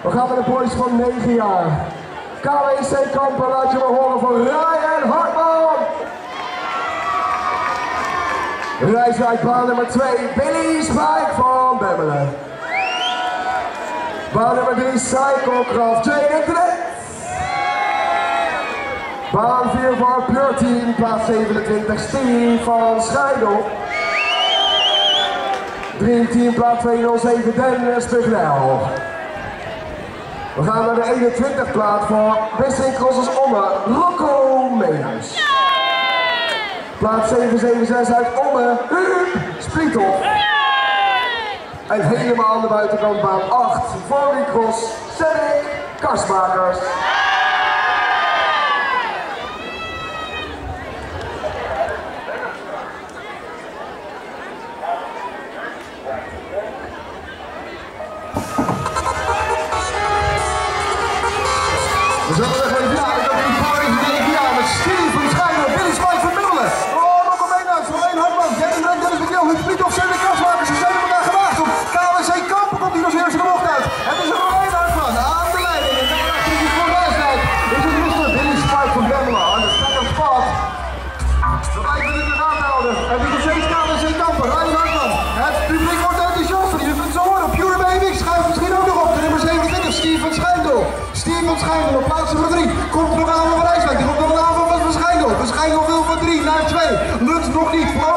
We gaan met de boys van 9 jaar. KWC Kampen, laat je maar horen van Ryan Hartman. Rijswijk baan nummer 2, Billy Spijk van Bemmelen. Baan nummer 3, Cyclecraft, Jane Internet. Baan 4 voor Pure Team, plaats 27, Steve van Scheidel. Dream Team, plaats 207, Dennis Pugnel. We gaan naar de 21 plaats voor Wissing Crossers Omme, Rocco Meenhuis. Plaats 776 uit Omme, Huub Spliethoff. En helemaal aan de buitenkant baan 8 voor Recross, Cedric Kastmakers. We zullen er even naar de party van 9 jaar met Steve van Scheidel, Billy Spijk van Bemmelen. Oh, Rocco Meenhuis, Ryan Hartman, Jenny Brent, Dennis Pugnel, Huub Spliethoff, Cedric Kastmakers. Ze zijn er vandaag gewaagd op KWC Kampen, komt hier als eerste de bocht uit. Het is Ryan Hartman aan de leiding. En daar voor Rijswijk is het Mr. Billy Spijk van Bemmelen aan de stand-up spot. Nog even in de gaten houden. En dit is steeds KWC Kampen, Ryan Hartman. Het publiek wordt enthousiast, je kunt het zo horen. Pure Baby schuift misschien ook nog op. De nummer 27, Steve van Scheidel. Steve van Scheidel op plaats nummer 3. Komt er nog een aanval van Rijswijk. Die komt nog een aanval van Scheidel. Scheidel wil van 3 naar 2. Lukt nog niet.